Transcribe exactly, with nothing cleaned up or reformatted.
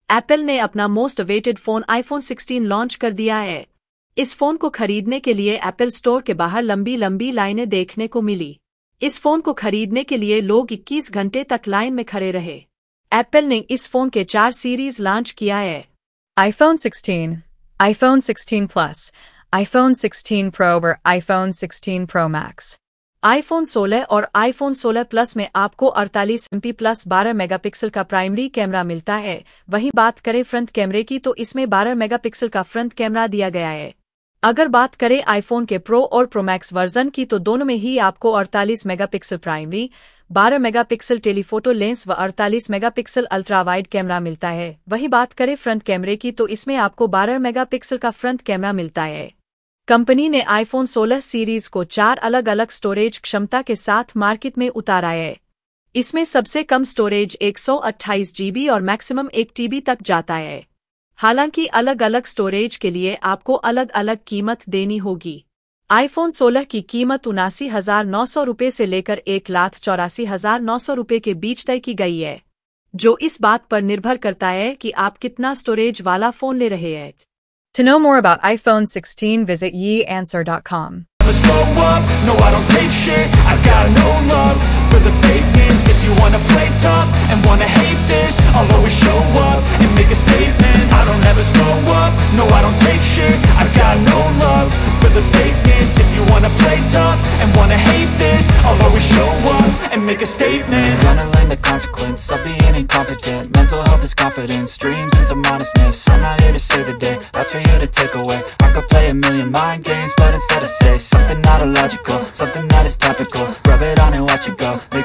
Apple ने अपना most awaited phone iPhone sixteen launch कर दिया है। इस फोन को खरीदने के लिए एप्पल स्टोर के बाहर लंबी लंबी लाइनें देखने को मिली। इस फोन को खरीदने के लिए लोग इक्कीस घंटे तक लाइन में खड़े रहे। एप्पल ने इस फोन के चार सीरीज लॉन्च किया है। iPhone sixteen, iPhone sixteen Plus, iPhone sixteen Pro और iPhone sixteen Pro Max। IPhone सोलह और आईफोन सोलह प्लस में आपको अड़तालीस एमपी प्लस बारह मेगापिक्सल का प्राइमरी कैमरा मिलता है। वहीं बात करें फ्रंट कैमरे की तो इसमें बारह मेगापिक्सल का फ्रंट कैमरा दिया गया है। अगर बात करें आईफोन के प्रो और प्रो मैक्स वर्जन की तो दोनों में ही आपको अड़तालीस मेगापिक्सल प्राइमरी, बारह मेगापिक्सल टेलीफोटो लेंस व अड़तालीस मेगापिक्सल अल्ट्रा वाइड कैमरा मिलता है। वहीं बात करें फ्रंट कैमरे की तो इसमें आपको बारह मेगापिक्सल का फ्रंट कैमरा मिलता है। कंपनी ने आईफोन सोलह सीरीज को चार अलग अलग स्टोरेज क्षमता के साथ मार्केट में उतारा है। इसमें सबसे कम स्टोरेज एक सौ अट्ठाईस जीबी और मैक्सिमम एक टीबी तक जाता है। हालांकि अलग अलग स्टोरेज के लिए आपको अलग अलग कीमत देनी होगी। आईफोन सोलह की कीमत उनासी हजार नौ सौ रुपये से लेकर एक लाख चौरासी हजार नौ सौ रुपये के बीच तय की गई है, जो इस बात पर निर्भर करता है कि आप कितना स्टोरेज वाला फोन ले रहे हैं। To know more about iPhone sixteen, visit ye answer dot com. Slow up, no I don't take shit. I got no love for the fakeness. If you wanna play tough and wanna hate this, I'll always show up and make a statement. I don't ever slow up, no I don't take shit. I got no love for the fakeness. If you wanna play tough and wanna hate this, I'll always show up and make a statement. Gonna learn the consequence of being incompetent. Mental health is confidence, dreams and some honestness. I'm not here to save the day, that's for you to take away. I could play a million mind games, but instead I say something not illogical, something that is topical. Rub it on and watch it go. Make